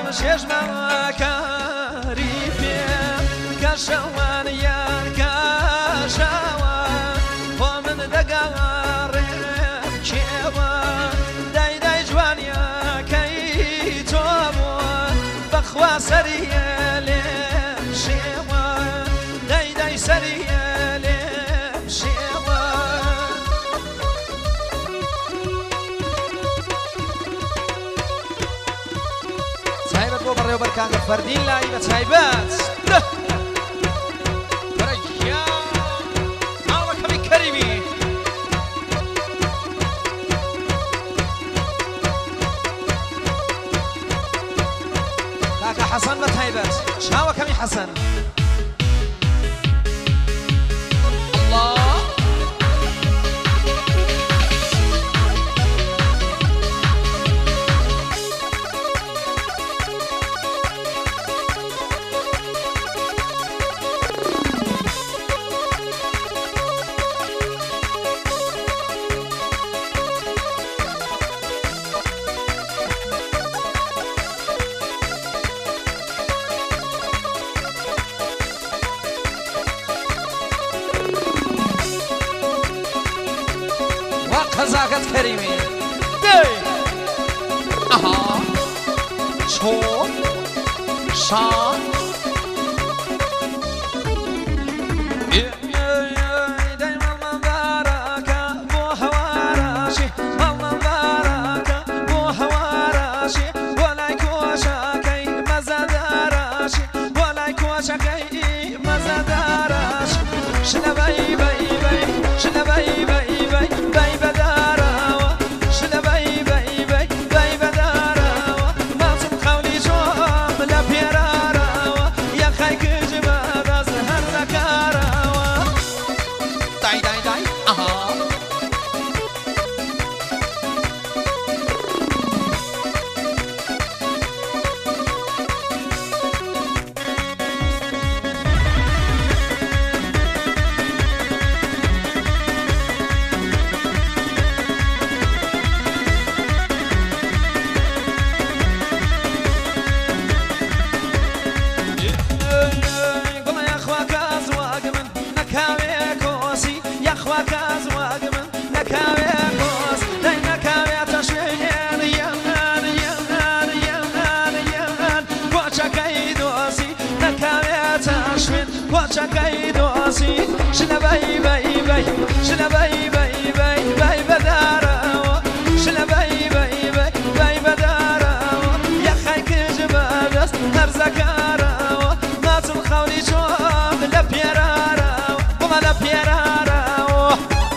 شێژمە کەریفێ کەشەوان یان کەشەوە بۆ من دەگەڕێم کێوە دای جوانیەکەی تۆ بووە بەخوا سەریە لێم شێوە دای سەریە لێم شێوە تایبەت بۆ بەڕێوەبەرکانە فەردین لای بە تایبەت ماڵەکەمی کەریمی کاکە حەسەن بە تایبەت چاوەکەمی حەسەن قەزاکەت کەریمی دەی ئەها چۆ شان دەی مەڵمەندارەکە بۆ هەوارەشی مەڵمەندارەکە بۆ هەوارەشی بۆ لای کۆشەکەی مەزەدارەشی بۆ لای کۆشەکەی مەزەدارەش شنەبەی بەی بەی شنەبەی بەی بەی بەی بەدارەوە شنەبەی بەی بەی بەی بەدارەوە ماچم خەولی چۆم لە پێرارەوە یەخای کچ بەدەست هەر نەکارەوە دای ئەها کۆچەکەی دۆسی شنەبەی بەی بەی شنەبەی بەی بەی بەی بەدارەوە شنەبەی بەی بەی بەی بەدارەوە یەخای کچ بەدەست هەرزەکارەوە ماچم خەولی چۆم لە پێرارەوە بڵە لە پێرارەوە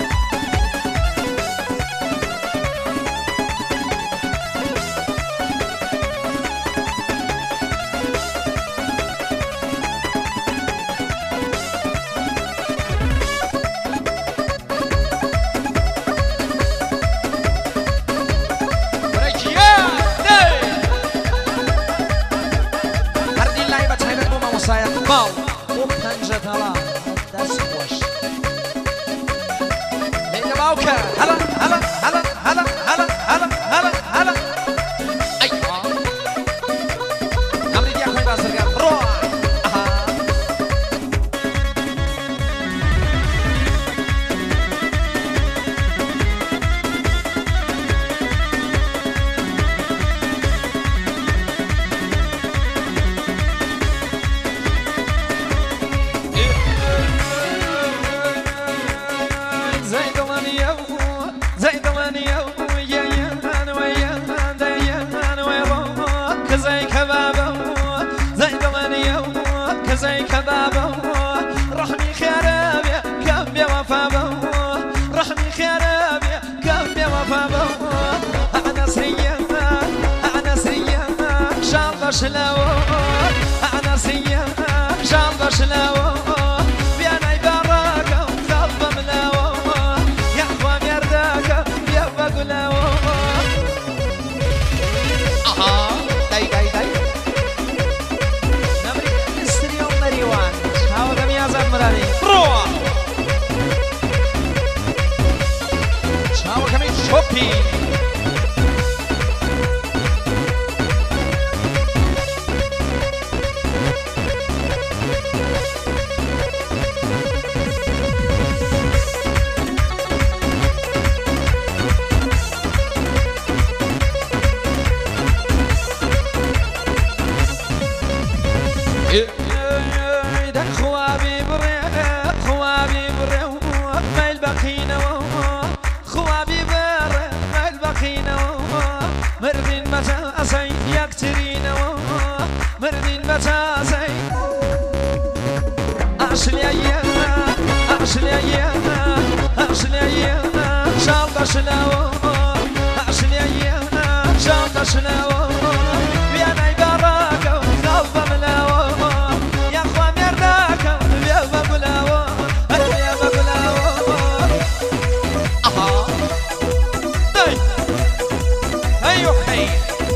ماڵ بۆ پەنجە دەڵا دەست خۆش لێنە باوکە هەڵە هەڵە هەڵە هەڵە هەڵە هەڵە هەڵە هەڵە ئەیوا ئەمری دیاخۆی بازرگان بڕۆ ئەها زي كبابه رحمي خرابي كم بوفابه رحمي خرابي كم بوفابه أنا سيما شاب شلاو أنا سيما شاب شلاو بيانا يبارك وخلف ملاو يا أخوان يرداك يا بقلاو Choppy. مردين بتازي أشليانا أشليانا أشليانا شالد شلاو أشليانا شالد شلاو بيانا يبارك وخلف ملاو يا أخوان يرداك بيا بقلاو بيا بقلاو أها داي هيو حي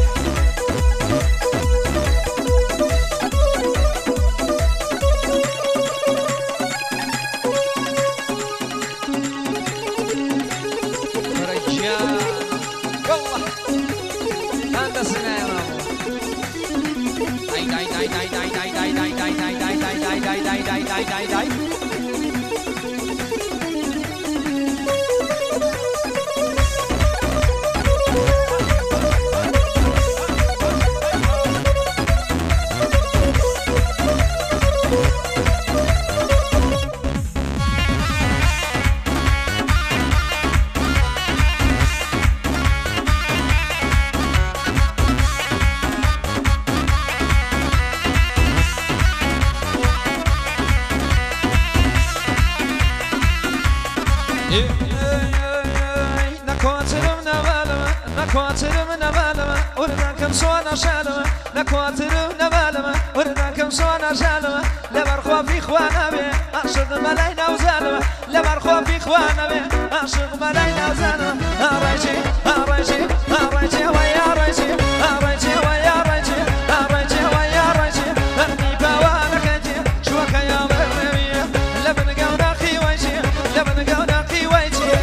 ورناكم صونا شالما نكواترنا بالما ورناكم صونا شالما لبرخوا في خوانا بي أشد ملاينا وزالما لبرخوا في خوانا بي أشد ملاينا وزالما أرايجي أرايجي أرايجي ويا رايجي أرايجي ويا رايجي أرايجي ويا رايجي أني بوانا كنجي شوكا يا ضربي لبن قونا خي ويجي لبن قونا خي ويجي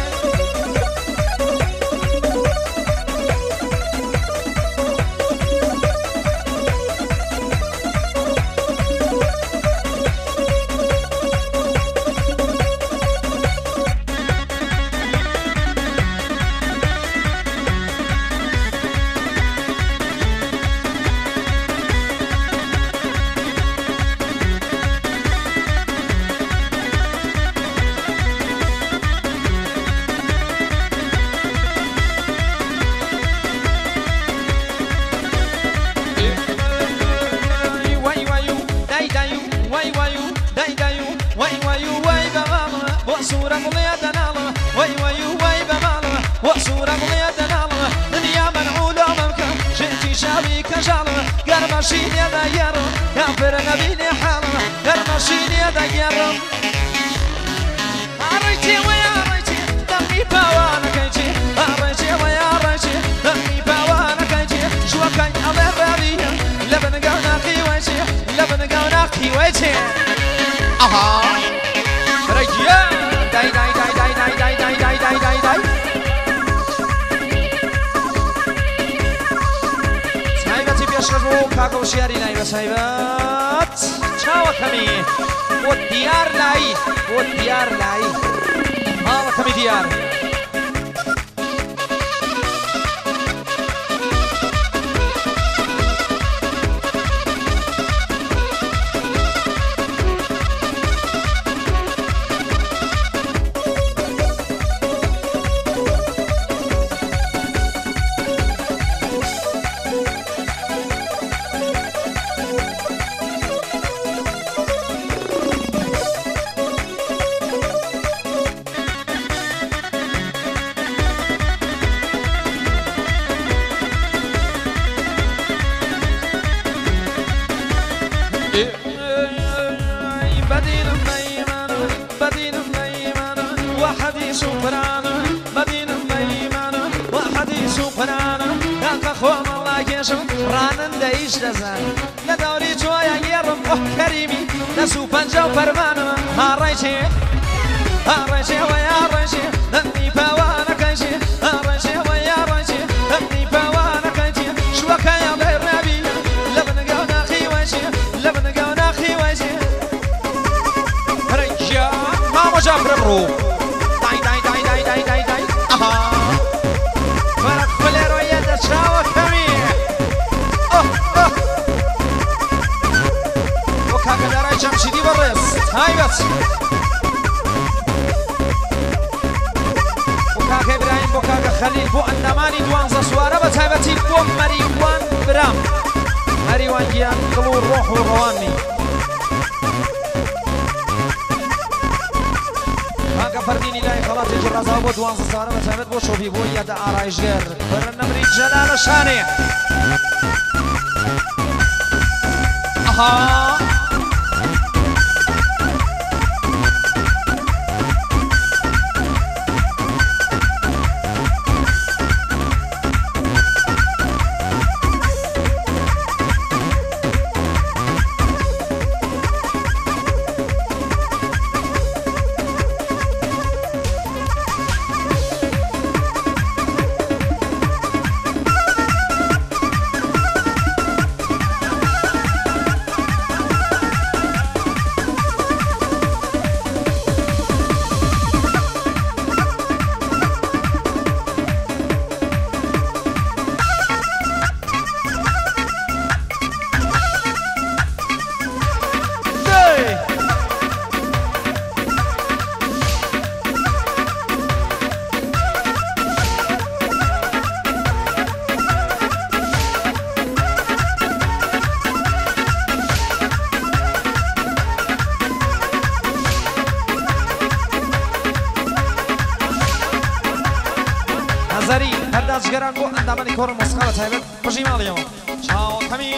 ماشين يا دايرم كافر نبيني حالم الماشين يا دايرم أريتي ويا أريتي دمي باوانا كيجي أريتي ويا أريتي دمي باوانا كيجي شو كان أمر ربيع لبن قونا كيويتي لبن قونا كيويتي أها رجيا داي داي داي داي داي داي داي داي داي داي شروع كاكو شياري لاي بسايبات شاوة كمي والديار لاي والديار لاي هذا كمي ديار رانن دايش دزان لدوري جويا يرم كريمي نسو بنجا وفرمانا هاريشي هاريشي ويا ريشي نني باوانا كيشي هاريشي ويا ريشي نني باوانا كيشي شوكا يا ضربي لبن قونا خي ويشي لبن قونا خي ويشي ريشا ما مجاب ربرو داي داي داي داي داي داي داي اها فرق فليرو يدا شاوك كمي جمشيدي برس هاي بس بوكاك إبراهيم بوكاك خليل بو أندماني دوان زسوارة بتايبتي بو مريوان برام مريوان جيان روح ورواني هاكا فرديني لاي خلاص يجي الرزا بود وانز صار مثلا بو شوفي بو يد آرايش غير برنمري جلال الشاني اها زری هر دست گرانگو اندامانی کار مسخره تایبت خوشی مالیم چاو کمی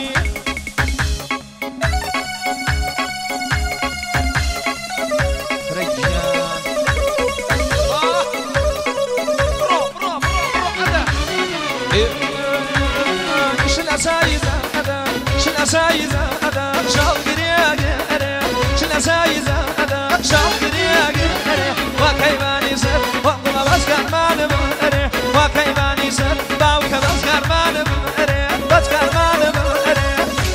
شنا سايزة هذا شال قرياقي شنا سايزة هذا شال قرياقي وكيفاني سر وقل بسكر ما نبري وكيفاني سر باوك بسكر ما نبري بسكر ما نبري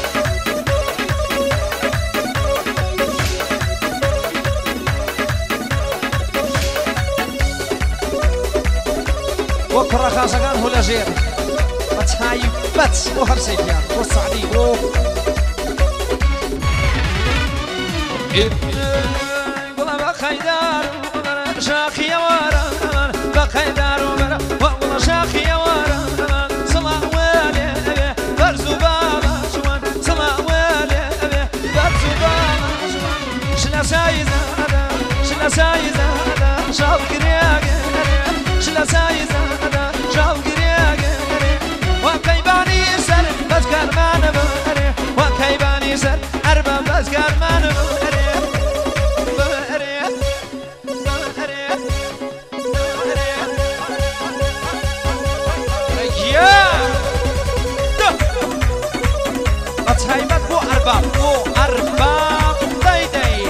وكرة خاصة كان هو لجير بتهاي بس وهرسي فيها والصعدي والله بخيدار شاخي ورا بخيدار والله شاخي ورا صلاة والي برزو بابا شوان صلاة والي برزو بابا شوان شلا سايزة هذا شلا سايزة هذا شال قرياقي شلا سايزة هذا شال قرياقي وكيباني سر بسكر ما نبري وكيباني سر أربع بسكر ما نبري أتهيبت بو أرباب دايداي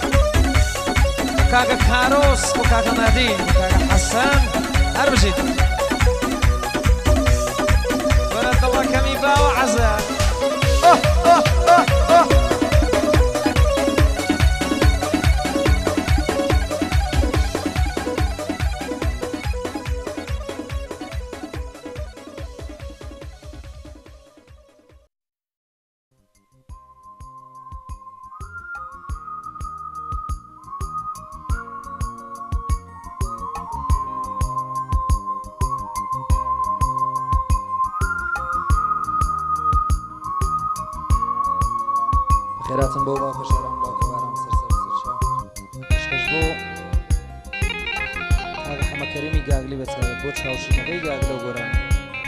كاكا كاروس وكاكا نادين وكاكا حسن أربجيت ولد الله كمي باو عزا خيراتن بو باو خشارم باو كبارم سرشا اشكش بو هذا حما كريمي قاقلي بس بو تشاوشي نغي قاقلو قراني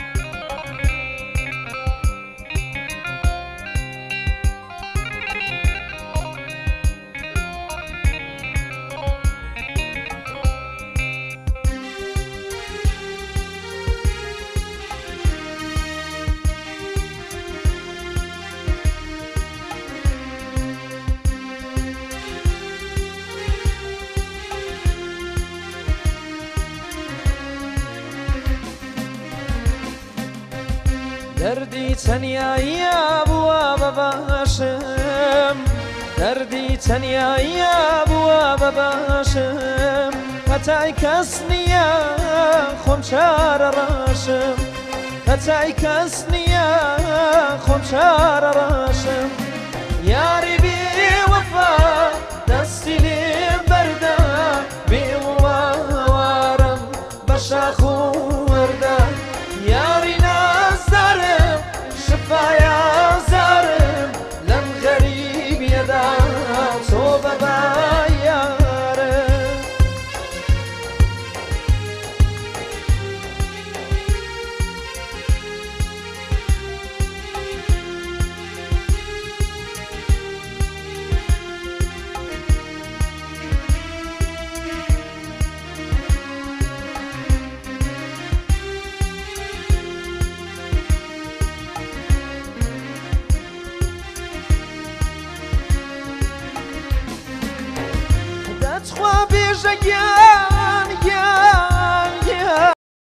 دردي تنيا يا بوابا باشم دردي تنيا يا بوابا باشم هتاي كسنيا خمشار راشم هتاي كسنيا خمشار راشم يا ربي وفا دستي لي بردا بوارم بشاخو وردا يا رينا زارم شفايا زارم لم شگیر